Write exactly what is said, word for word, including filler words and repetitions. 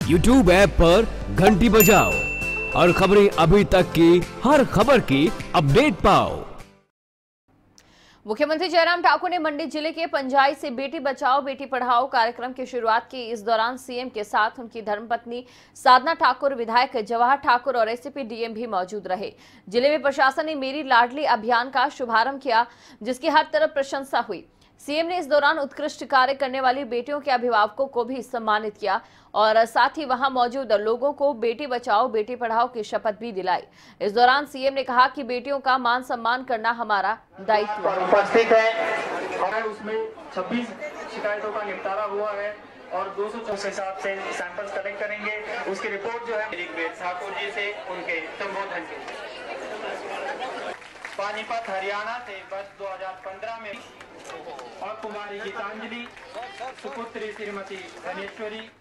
YouTube app पर घंटी बजाओ और खबरें अभी तक की हर खबर की अपडेट पाओ। मुख्यमंत्री जयराम ठाकुर ने मंडी जिले के पंजाई से बेटी बचाओ बेटी पढ़ाओ कार्यक्रम की शुरुआत की। इस दौरान सीएम के साथ उनकी धर्मपत्नी साधना ठाकुर, विधायक जवाहर ठाकुर और एसपी डीएम भी मौजूद रहे। जिले में प्रशासन ने मेरी लाडली अभियान का शुभारंभ किया, जिसकी हर तरफ प्रशंसा हुई। सीएम ने इस दौरान उत्कृष्ट कार्य करने वाली बेटियों के अभिभावकों को भी सम्मानित किया और साथ ही वहां मौजूद लोगों को बेटी बचाओ बेटी पढ़ाओ की शपथ भी दिलाई। इस दौरान सीएम ने कहा कि बेटियों का मान सम्मान करना हमारा दायित्व है। उपस्थित है उसमें छब्बीस शिकायतों का निपटारा हुआ है और दो सौ चौसठ हिसाब से सैंपल्स कलेक्ट करेंगे। उसकी रिपोर्ट जो है ठाकुर जी से उनके संबोधन के पानीपत हरियाणा से वर्ष दो हज़ार पंद्रह में और कुमारी गीतांजलि सुपुत्री श्रीमती धनेश्वरी